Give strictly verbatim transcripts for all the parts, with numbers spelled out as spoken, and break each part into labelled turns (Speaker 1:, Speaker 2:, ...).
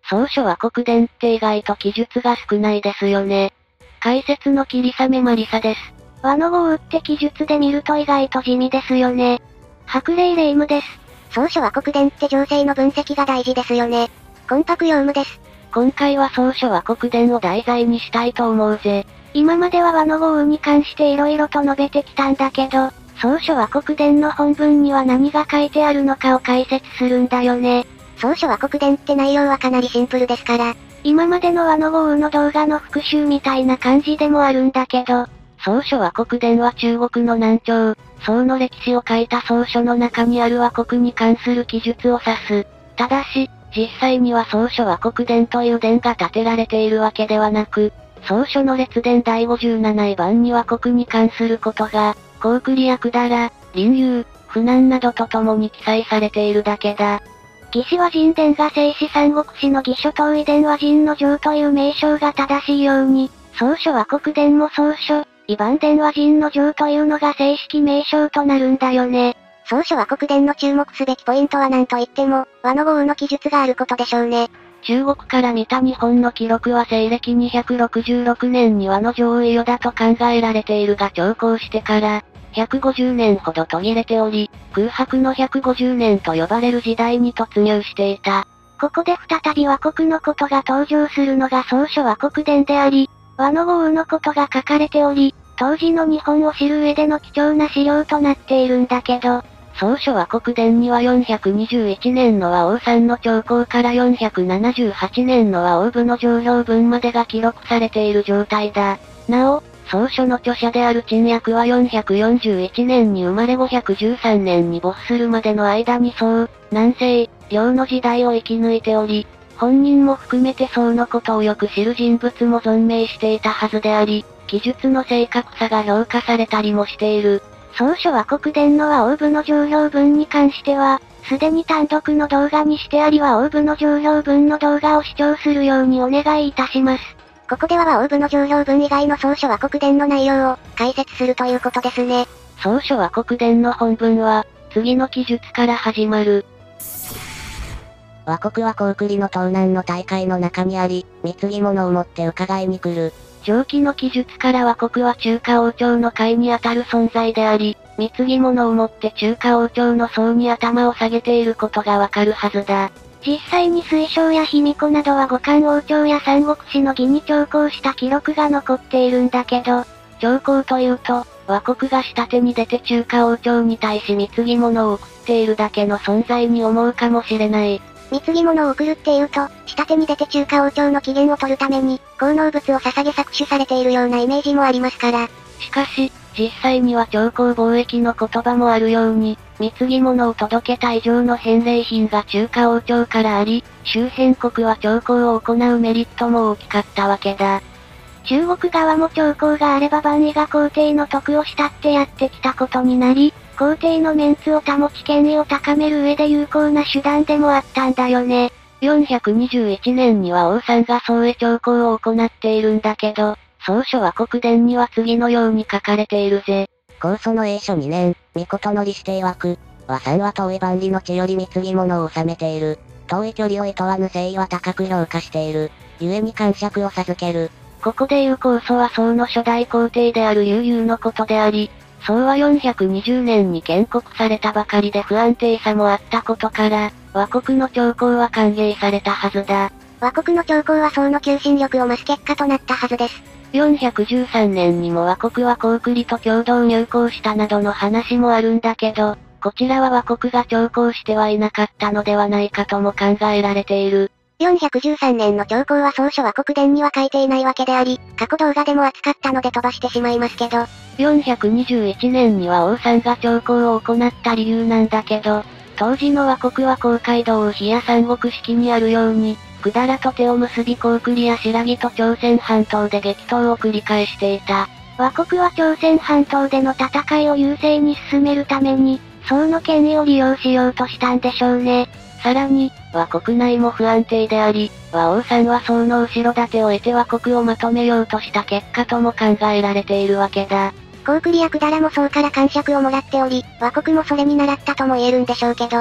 Speaker 1: 草書和国伝って意外と記述が少ないですよね。解説の霧雨マリサです。
Speaker 2: 和の豪雨って記述で見ると意外と地味ですよね。白麗霊夢です。
Speaker 3: 草書和国伝って情勢の分析が大事ですよね。魂魄用務です。
Speaker 1: 今回は草書和国伝を題材にしたいと思うぜ。
Speaker 2: 今までは和の豪雨に関して色々と述べてきたんだけど、草書和国伝の本文には何が書いてあるのかを解説するんだよね。
Speaker 3: 草書和国伝って内容はかなりシンプルですから。
Speaker 2: 今までの和の豪雨の動画の復習みたいな感じでもあるんだけど、
Speaker 1: 草書和国伝は中国の南朝、宋の歴史を書いた草書の中にある和国に関する記述を指す。ただし、実際には草書和国伝という伝が立てられているわけではなく、草書の列伝だいごじゅうなないばんに和国に関することが、高句麗や百済、臨遊、扶南などと共に記載されているだけだ。
Speaker 2: 魏志倭人伝が正史三国志の魏書東夷伝倭人の城という名称が正しいように、草書和国伝も草書、異番伝倭人の城というのが正式名称となるんだよね。
Speaker 3: 草書和国伝の注目すべきポイントは何と言っても、和の豪雨の記述があることでしょうね。
Speaker 1: 中国から見た日本の記録は西暦にひゃくろくじゅうろくねんに和の上位世だと考えられているが長考してから、ひゃくごじゅうねんほど途切れており、空白のひゃくごじゅうねんと呼ばれる時代に突入していた。
Speaker 2: ここで再び和国のことが登場するのが草書和国伝であり、和の豪雨のことが書かれており、当時の日本を知る上での貴重な資料となっているんだけど、
Speaker 1: 草書和国伝にはよんひゃくにじゅういちねんの和王さんの長考からよんひゃくななじゅうはちねんの和王部の上表文までが記録されている状態だ。なお、草書の著者である陳訳はよんひゃくよんじゅういちねんに生まれごひゃくじゅうさんねんに没するまでの間に宋、南西、遼の時代を生き抜いており、本人も含めて宋のことをよく知る人物も存命していたはずであり、記述の正確さが評価されたりもしている。
Speaker 2: 草書和国伝の和王部の上表文に関しては、すでに単独の動画にしてあり和王部の上表文の動画を視聴するようにお願いいたします。
Speaker 3: ここでは和王部の上表文以外の草書和国伝の内容を解説するということですね。
Speaker 1: 草書和国伝の本文は、次の記述から始まる。
Speaker 4: 和国は高句麗の東南の大海の中にあり、貢ぎ物を持って伺いに来る。
Speaker 1: 上記の記述から和国は中華王朝の会にあたる存在であり、貢ぎ物を持って中華王朝の層に頭を下げていることがわかるはずだ。
Speaker 2: 実際に水晶や卑弥呼などは五漢王朝や三国志の義に徴工した記録が残っているんだけど、
Speaker 1: 徴工というと、和国が下手に出て中華王朝に対し貢ぎ物を送っているだけの存在に思うかもしれない。
Speaker 3: 貢ぎ物を送るっていうと、下手に出て中華王朝の機嫌を取るために、効能物を捧げ搾取されているようなイメージもありますから。
Speaker 1: しかし、実際には徴工貿易の言葉もあるように、貢ぎ物を届けた以上の返礼品が中華王朝からあり、周辺国は徴工を行うメリットも大きかったわけだ。
Speaker 2: 中国側も徴工があれば万位が皇帝の徳を慕ってやってきたことになり、皇帝のメンツを保ち権威を高める上で有効な手段でもあったんだよね。
Speaker 1: よんひゃくにじゅういちねんには王さんが宋へ徴工を行っているんだけど、草書和国伝には次のように書かれているぜ。
Speaker 4: 高祖の永初にねん、巫女の利して曰く、和さんは遠い万里の地より貢ぎ物を収めている。遠い距離を厭わぬ誠意は高く評価している。故に感触を授ける。
Speaker 1: ここで言う高祖は宋の初代皇帝である悠々のことであり、宋はよんひゃくにじゅうねんに建国されたばかりで不安定さもあったことから、和国の徴工は歓迎されたはずだ。
Speaker 3: 和国の徴工は宋の求心力を増す結果となったはずです。
Speaker 1: よんひゃくじゅうさんねんにも和国は高句麗と共同入港したなどの話もあるんだけど、こちらは和国が徴工してはいなかったのではないかとも考えられている。
Speaker 3: よんひゃくじゅうさんねんの徴工は草書和国伝には書いていないわけであり、過去動画でも扱ったので飛ばしてしまいますけど。
Speaker 1: よんひゃくにじゅういちねんには王さんが徴工を行った理由なんだけど、当時の和国は黄海道比や三国式にあるように、百済と手を結び高句麗や新羅と朝鮮半島で激闘を繰り返していた。
Speaker 2: 和国は朝鮮半島での戦いを優勢に進めるために、宋の権威を利用しようとしたんでしょうね。
Speaker 1: さらに、和国内も不安定であり、和王さんは宋の後ろ盾を得て和国をまとめようとした結果とも考えられているわけだ。
Speaker 3: 高句麗や百済も宋から感触をもらっており、和国もそれに倣ったとも言えるんでしょうけど、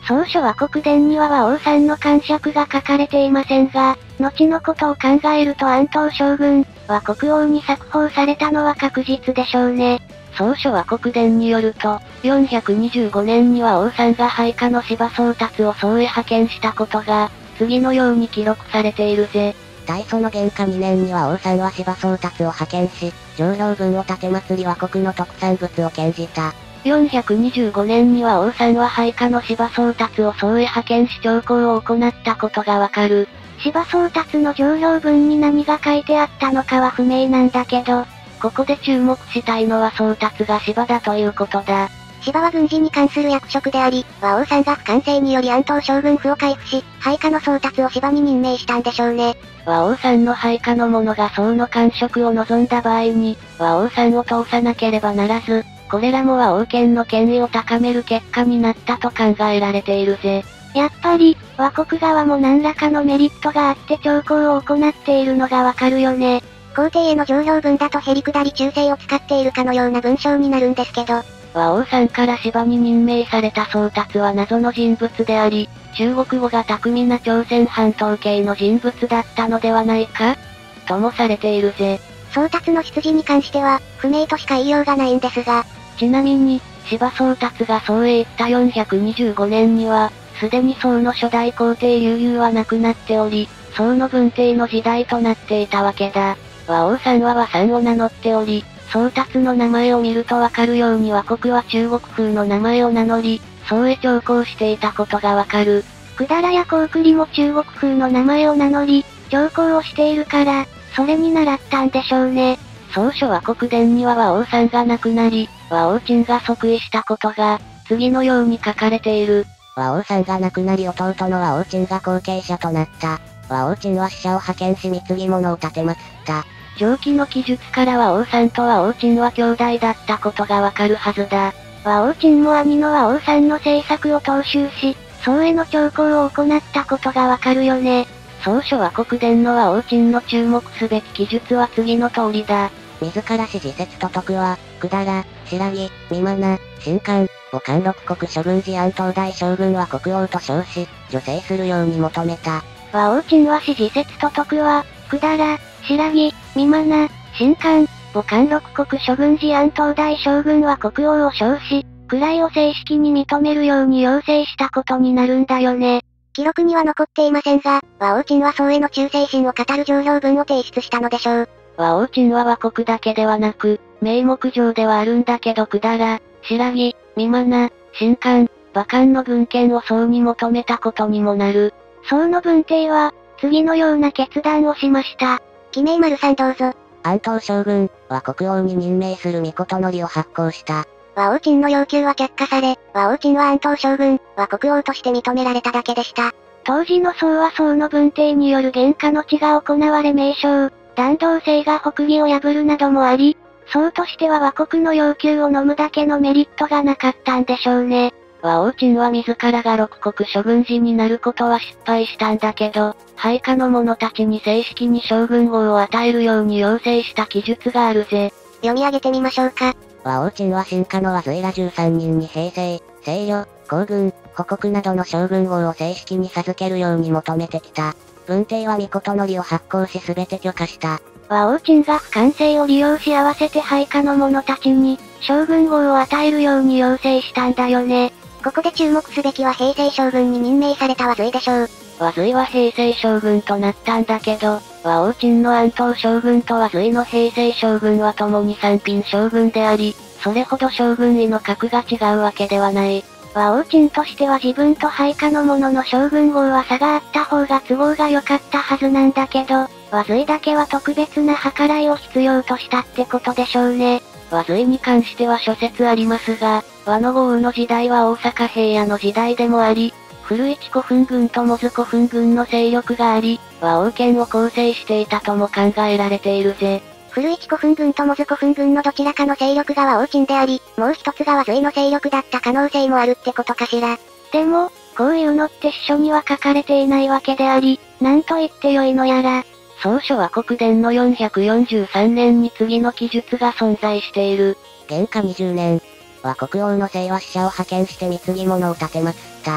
Speaker 2: 草書は国伝には和王さんの感触が書かれていませんが、後のことを考えると安東将軍は国王に冊封されたのは確実でしょうね。
Speaker 1: 草書は国伝によると、よんひゃくにじゅうごねんには王さんが配下の芝宗達を宋へ派遣したことが、次のように記録されているぜ。
Speaker 4: 大祖の元化にねんには王さんは芝宗達を派遣し、上領分を立て祭りは国の特産物を献じた。
Speaker 1: よんひゃくにじゅうごねんには王さんは配下の芝宗達を宋へ派遣し朝貢を行ったことがわかる。
Speaker 2: 芝宗達の上領文に何が書いてあったのかは不明なんだけど、
Speaker 1: ここで注目したいのは宗達が芝だということだ。
Speaker 3: 芝は軍事に関する役職であり、和王さんが不完成により安東将軍府を回復し、配下の宗達を芝に任命したんでしょうね。
Speaker 1: 和王さんの配下の者が宋の官職を望んだ場合に、和王さんを通さなければならず、これらも和王権の権威を高める結果になったと考えられているぜ。
Speaker 2: やっぱり、倭国側も何らかのメリットがあって朝貢を行っているのがわかるよね。
Speaker 3: 皇帝への上領文だとへりくだり忠誠を使っているかのような文章になるんですけど、
Speaker 1: 和王さんから芝に任命された宗達は謎の人物であり、中国語が巧みな朝鮮半島系の人物だったのではないかともされているぜ。
Speaker 3: 宗達の出自に関しては、不明としか言いようがないんですが、
Speaker 1: ちなみに、芝宗達が宋へ行ったよんひゃくにじゅうごねんには、すでに宋の初代皇帝悠々は亡くなっており、宋の文帝の時代となっていたわけだ。和王さんは和さんを名乗っており、宗達の名前を見るとわかるように和国は中国風の名前を名乗り、宋へ朝貢していたことがわかる。
Speaker 2: 百済や高句麗も中国風の名前を名乗り、朝貢をしているから、それに習ったんでしょうね。
Speaker 1: 草書は国伝には和王さんが亡くなり、和王陳が即位したことが、次のように書かれている。
Speaker 4: 和王さんが亡くなり弟の和王陳が後継者となった。和王陳は使者を派遣し貢ぎ物を立てまつった。
Speaker 1: 上記の記述から和王さんと和王陳は兄弟だったことがわかるはずだ。
Speaker 2: 和王陳も兄の和王さんの政策を踏襲し、宋への朝貢を行ったことがわかるよね。
Speaker 1: 草書は国伝の和王陳の注目すべき記述は次の通りだ。
Speaker 4: 自ら指示説と徳は、百済、新羅、三麻、新漢、母漢六国諸軍事安東大将軍は国王と称し、助成するように求めた。
Speaker 2: 和王陳は指示説と徳は、百済、新羅、三麻、新漢、母漢六国諸軍事安東大将軍は国王を称し、位を正式に認めるように要請したことになるんだよね。
Speaker 3: 記録には残っていませんが、和王陳は宋への忠誠心を語る上領文を提出したのでしょう。
Speaker 1: 和王陳は和国だけではなく、名目上ではあるんだけど百済、新羅、三麻、新漢、馬漢の軍権を宋に求めたことにもなる。
Speaker 2: 宋の文帝は、次のような決断をしました。
Speaker 3: 記名丸さんどうぞ。
Speaker 4: 安東将軍は国王に任命する御事のりを発行した。
Speaker 3: 和王陳の要求は却下され、和王陳は安東将軍は国王として認められただけでした。
Speaker 2: 当時の宋は宋の文帝による元化の地が行われ名称、弾道性が北魏を破るなどもあり、宋としては和国の要求を飲むだけのメリットがなかったんでしょうね。
Speaker 1: 和王陳は自らが六国諸軍事になることは失敗したんだけど、配下の者たちに正式に将軍号を与えるように要請した記述があるぜ。
Speaker 3: 読み上げてみましょうか。
Speaker 4: 和王陳は新家の和随らじゅうさんにんに平成、西呂、皇軍、保国などの将軍号を正式に授けるように求めてきた。文帝は御事のりを発行し全て許可した。
Speaker 2: 和王陳が不完成を利用し合わせて配下の者たちに、将軍号を与えるように要請したんだよね。
Speaker 3: ここで注目すべきは平成将軍に任命された和随でしょう。
Speaker 1: 和随は平成将軍となったんだけど、和王陳の安東将軍と和随の平成将軍は共に三品将軍であり、それほど将軍位の格が違うわけではない。
Speaker 2: 和王陳としては自分と配下の者の将軍号は差があった方が都合が良かったはずなんだけど、和随だけは特別な計らいを必要としたってことでしょうね。
Speaker 1: 和随に関しては諸説ありますが、和の豪雨の時代は大阪平野の時代でもあり、古市古墳軍と門司古墳軍の勢力があり、和王権を構成していたとも考えられているぜ。
Speaker 3: 古市古墳軍と門司古墳軍のどちらかの勢力が和王陳であり、もう一つが和随の勢力だった可能性もあるってことかしら。
Speaker 2: でも、こういうのって史書には書かれていないわけであり、なんと言ってよいのやら。
Speaker 1: 草書は国伝のよんひゃくよんじゅうさんねんに次の記述が存在している。
Speaker 4: 元化にじゅうねんは国王の姓は使者を派遣して貢ぎ物を立てまつった。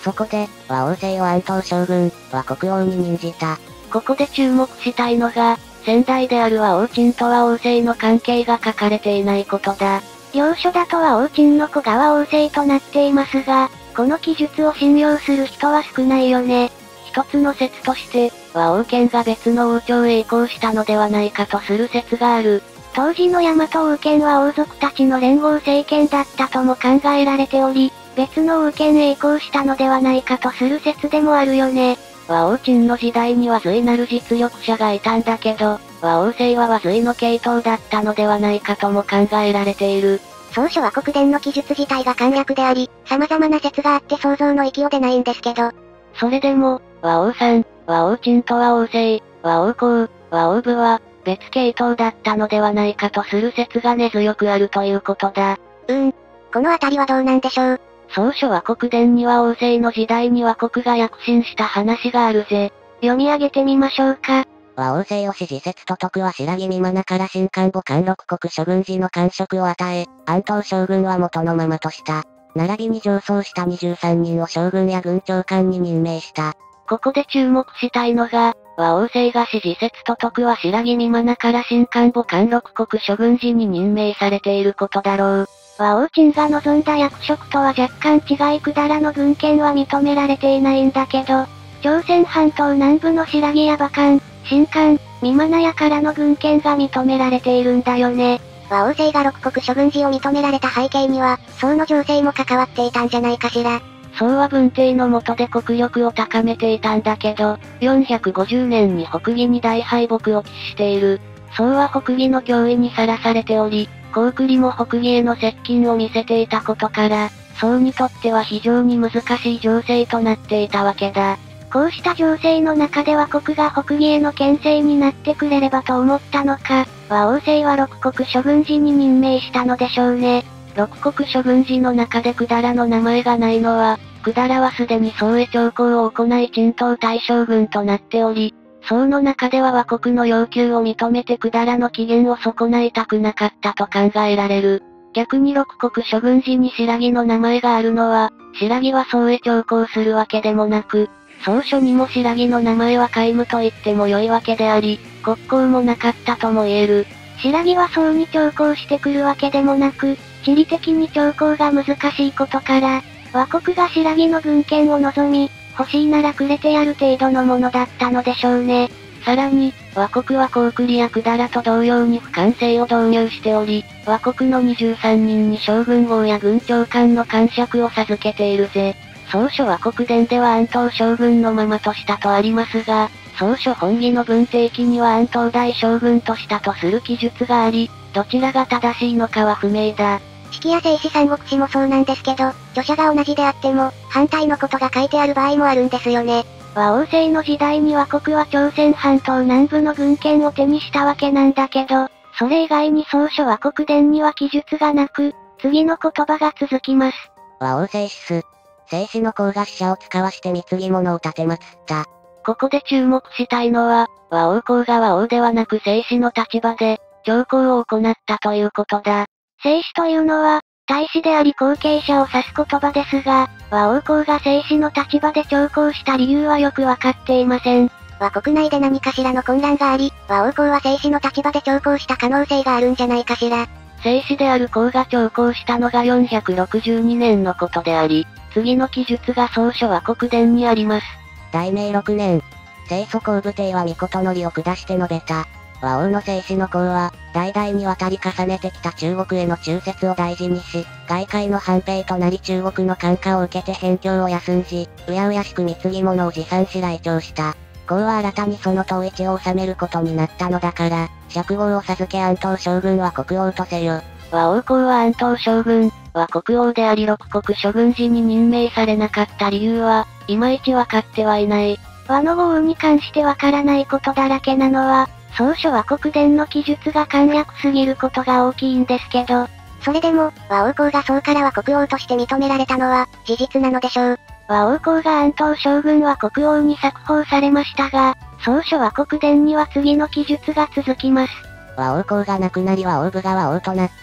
Speaker 4: そこで、和王政を安東将軍は国王に任じた。
Speaker 1: ここで注目したいのが、先代である和王陳と和王政の関係が書かれていないことだ。
Speaker 2: 領書だと和王陳の子が和王政となっていますが、この記述を信用する人は少ないよね。
Speaker 1: 一つの説として、和王権が別の王朝へ移行したのではないかとする説がある。
Speaker 2: 当時の大和王権は王族たちの連合政権だったとも考えられており、別の王権へ移行したのではないかとする説でもあるよね。
Speaker 1: 和王陳の時代には隋なる実力者がいたんだけど、和王政は和隋の系統だったのではないかとも考えられている。
Speaker 3: 草書は国伝の記述自体が簡略であり、様々な説があって想像の域を出ないんですけど。
Speaker 1: それでも、和王さん、和王陳と和王政、和王公、和王部は、別系統だったのではないかとする説が根強くあるということだ。
Speaker 3: うーん。このあたりはどうなんでしょう。
Speaker 1: 草書は国伝には王政の時代には国が躍進した話があるぜ。
Speaker 2: 読み上げてみましょうか。
Speaker 4: 和王政を支持説と徳は白木美愛から新官母官六国諸軍事の官職を与え、安東将軍は元のままとした。並びに上奏したにじゅうさんにんを将軍や軍長官に任命した。
Speaker 1: ここで注目したいのが、和王政が支持説と徳は白木美愛から新官母官六国諸軍事に任命されていることだろう。
Speaker 2: 和王陳が望んだ役職とは若干違い百済の軍権は認められていないんだけど、朝鮮半島南部の白木や馬官、新官、美愛屋からの軍権が認められているんだよね。
Speaker 3: 和王政が六国諸軍事を認められた背景には、宋の情勢も関わっていたんじゃないかしら。
Speaker 1: 宋は文帝の下で国力を高めていたんだけど、よんひゃくごじゅうねんに北魏に大敗北を喫している。宋は北魏の脅威にさらされており、高句麗も北魏への接近を見せていたことから、宋にとっては非常に難しい情勢となっていたわけだ。
Speaker 2: こうした情勢の中では国が北魏への牽制になってくれればと思ったのか、和王政は六国諸軍事に任命したのでしょうね。
Speaker 1: 六国諸軍事の中で百済の名前がないのは、百済はすでに宋へ朝貢を行い鎮東大将軍となっており、宋の中では倭国の要求を認めて百済の機嫌を損ないたくなかったと考えられる。逆に六国諸軍事に白木の名前があるのは、白木は宋へ朝貢するわけでもなく、草書にも白木の名前は皆無と言っても良いわけであり、国交もなかったとも言える。
Speaker 2: 白木は宋に朝貢してくるわけでもなく、地理的に朝貢が難しいことから、倭国が白木の軍権を望み、欲しいならくれてやる程度のものだったのでしょうね。
Speaker 1: さらに、倭国は高句麗や百済と同様に不完成を導入しており、倭国のにじゅうさんにんに将軍号や軍長官の官爵を授けているぜ。草書は国伝では安東将軍のままとしたとありますが、草書本義の文定記には安東大将軍としたとする記述があり、どちらが正しいのかは不明だ。
Speaker 3: 式や正史三国志もそうなんですけど、著者が同じであっても、反対のことが書いてある場合もあるんですよね。
Speaker 2: 和王政の時代に倭国は朝鮮半島南部の軍権を手にしたわけなんだけど、それ以外に草書は国伝には記述がなく、次の言葉が続きます。
Speaker 4: 和王政史正史の甲賀使者を使わして貢ぎ物を立てまつった。
Speaker 1: ここで注目したいのは、和王公が和王ではなく正史の立場で、朝貢を行ったということだ。
Speaker 2: 正史というのは、大使であり後継者を指す言葉ですが、和王公が正史の立場で朝貢した理由はよくわかっていません。
Speaker 3: 和国内で何かしらの混乱があり、和王公は正史の立場で朝貢した可能性があるんじゃないかしら。
Speaker 1: 正史である公が朝貢したのがよんひゃくろくじゅうにねんのことであり、次の記述が草書は国伝にあります。
Speaker 4: 大明ろくねん、正祖皇武帝は御事のりを下して述べた。和王の正史の功は、代々にわたり重ねてきた中国への忠節を大事にし、外界の反兵となり中国の感化を受けて辺境を休んじ、うやうやしく貢ぎ物を持参し来庁した。功は新たにその統一を治めることになったのだから、釈号を授け安東将軍は国王とせよ。
Speaker 1: 和王公は安東将軍は国王であり六国諸軍事に任命されなかった理由は、いまいちわかってはいない。
Speaker 2: 和の豪雨に関してわからないことだらけなのは、草書は国伝の記述が簡略すぎることが大きいんですけど、
Speaker 3: それでも、和王公が宋からは国王として認められたのは、事実なのでしょう。
Speaker 2: 和王公が安東将軍は国王に冊封されましたが、草書は国伝には次の記述が続きます。
Speaker 4: 和王公が亡くなり和王部が和王となった。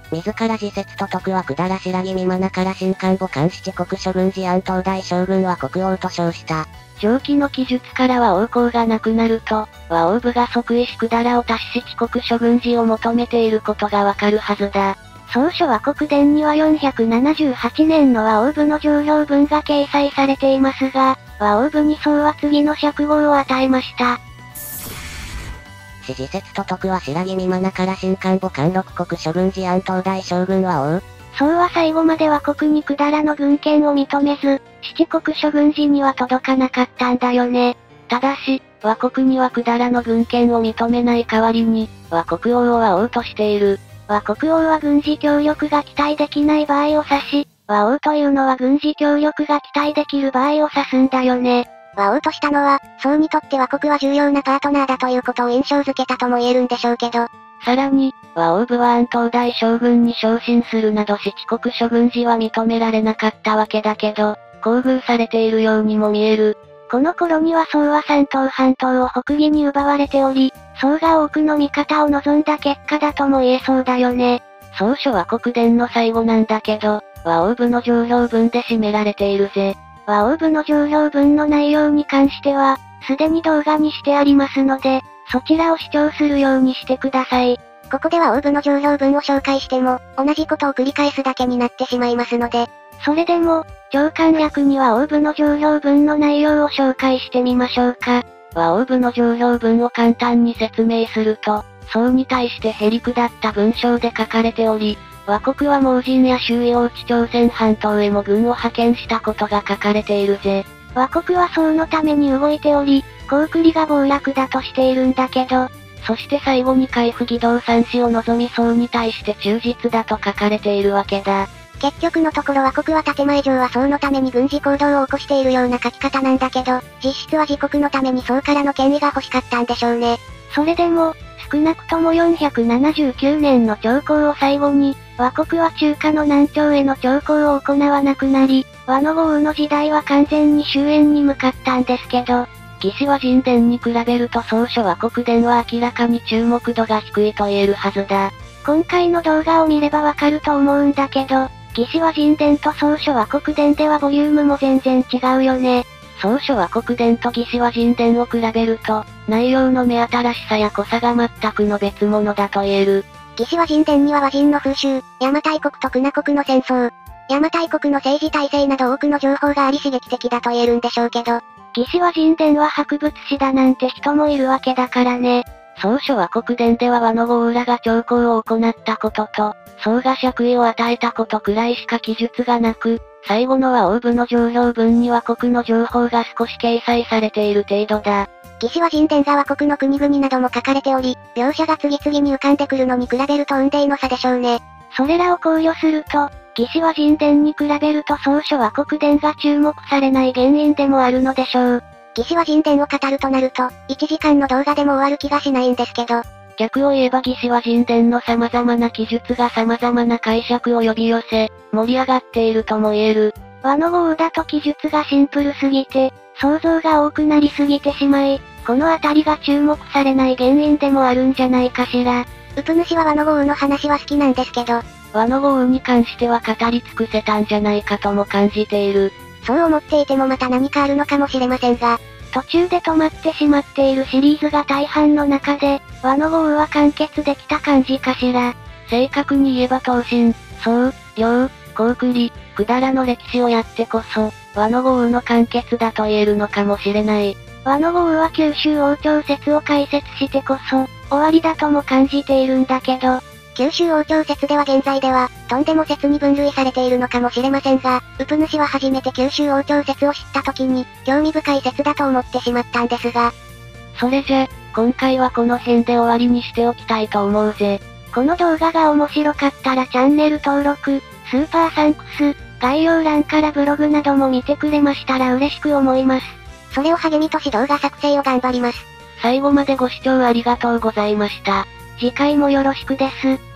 Speaker 4: 自ら自説と徳は百済白木未真から新官母官七国諸軍事案東大将軍は国王と称した。
Speaker 1: 上記の記述からは王侯が亡くなると、和王部が即位し百済を足し七国諸軍事を求めていることがわかるはずだ。
Speaker 2: 草書和国伝にはよんひゃくななじゅうはちねんの和王部の上表文が掲載されていますが、和王部に宋は次の釈号を与えました。
Speaker 4: 史自説と徳は白木未真から新官母官六国諸軍事案東大将軍は王。
Speaker 2: 宋は最後まで和国に百済の軍権を認めず、七国諸軍事には届かなかったんだよね。
Speaker 1: ただし、和国には百済の軍権を認めない代わりに、和国王を和王としている。
Speaker 2: 和国王は軍事協力が期待できない場合を指し、和王というのは軍事協力が期待できる場合を指すんだよね。
Speaker 3: 和王としたのは、宋にとって和国は重要なパートナーだということを印象づけたとも言えるんでしょうけど。
Speaker 1: さらに、和王部は安東大将軍に昇進するなど七国諸軍事は認められなかったわけだけど、厚遇されているようにも見える。
Speaker 2: この頃には宋は山東半島を北魏に奪われており、宋が多くの味方を望んだ結果だとも言えそうだよね。
Speaker 1: 草書和国伝の最後なんだけど、和王部の上表文で占められているぜ。
Speaker 2: 和王部の上表文の内容に関しては、すでに動画にしてありますので、そちらを視聴するようにしてください。
Speaker 3: ここでは王部の上表文を紹介しても、同じことを繰り返すだけになってしまいますので。
Speaker 2: それでも、長官略には王部の上表文の内容を紹介してみましょうか。
Speaker 1: 和王部の上表文を簡単に説明すると、宋に対してへりくだった文章で書かれており、和国は盲人や周囲を内朝鮮半島へも軍を派遣したことが書かれているぜ。
Speaker 2: 和国は宋のために動いており、高句麗が暴落だとしているんだけど、
Speaker 1: そして最後に海部義堂三子を望み宋に対して忠実だと書かれているわけだ。
Speaker 3: 結局のところ和国は建前上は宋のために軍事行動を起こしているような書き方なんだけど、実質は自国のために宋からの権威が欲しかったんでしょうね。
Speaker 2: それでも、少なくともよんひゃくななじゅうきゅうねんの朝貢を最後に、和国は中華の南朝への朝貢を行わなくなり、和の豪雨の時代は完全に終焉に向かったんですけど、
Speaker 1: 魏志倭人伝に比べると草書和国伝は明らかに注目度が低いと言えるはずだ。
Speaker 2: 今回の動画を見ればわかると思うんだけど、魏志倭人伝と草書和国伝ではボリュームも全然違うよね。
Speaker 1: 草書和国伝と魏志倭人伝を比べると、内容の目新しさや濃さが全くの別物だと言える。
Speaker 3: 魏志倭人伝には倭人の風習、邪馬台国と久名国の戦争、邪馬台国の政治体制など多くの情報があり刺激的だと言えるんでしょうけど、
Speaker 2: 魏志倭人伝は博物誌だなんて人もいるわけだからね。
Speaker 1: 草書和国伝では和の豪雨らが朝貢を行ったことと、宋が爵位を与えたことくらいしか記述がなく、最後の和王部の上表文には国の情報が少し掲載されている程度だ。
Speaker 3: 魏志倭人伝が和国の国々なども書かれており、描写が次々に浮かんでくるのに比べると雲泥の差でしょうね。
Speaker 2: それらを考慮すると、魏志倭人伝に比べると草書和国伝が注目されない原因でもあるのでしょう。
Speaker 3: 魏志倭人伝を語るとなると、いちじかんの動画でも終わる気がしないんですけど。
Speaker 1: 逆を言えば魏志倭人伝の様々な記述が様々な解釈を呼び寄せ、盛り上がっているとも言える。
Speaker 2: 和の豪雨だと記述がシンプルすぎて、想像が多くなりすぎてしまい、このあたりが注目されない原因でもあるんじゃないかしら。
Speaker 3: うぷ主は和の豪雨の話は好きなんですけど、
Speaker 1: 和の豪雨に関しては語り尽くせたんじゃないかとも感じている。
Speaker 3: そう思っていてもまた何かあるのかもしれませんが、
Speaker 2: 途中で止まってしまっているシリーズが大半の中で、和の豪雨は完結できた感じかしら。
Speaker 1: 正確に言えば東晋、宋、遼、高句麗、百済の歴史をやってこそ、和の豪雨の完結だと言えるのかもしれない。
Speaker 2: 和の豪雨は九州王朝説を解説してこそ、終わりだとも感じているんだけど、
Speaker 3: 九州王朝説では現在では、とんでも説に分類されているのかもしれませんが、うぷ主は初めて九州王朝説を知った時に、興味深い説だと思ってしまったんですが。
Speaker 1: それじゃ、今回はこの辺で終わりにしておきたいと思うぜ。
Speaker 2: この動画が面白かったらチャンネル登録、スーパーサンクス、概要欄からブログなども見てくれましたら嬉しく思います。
Speaker 3: それを励みとし動画作成を頑張ります。
Speaker 1: 最後までご視聴ありがとうございました。
Speaker 2: 次回もよろしくです。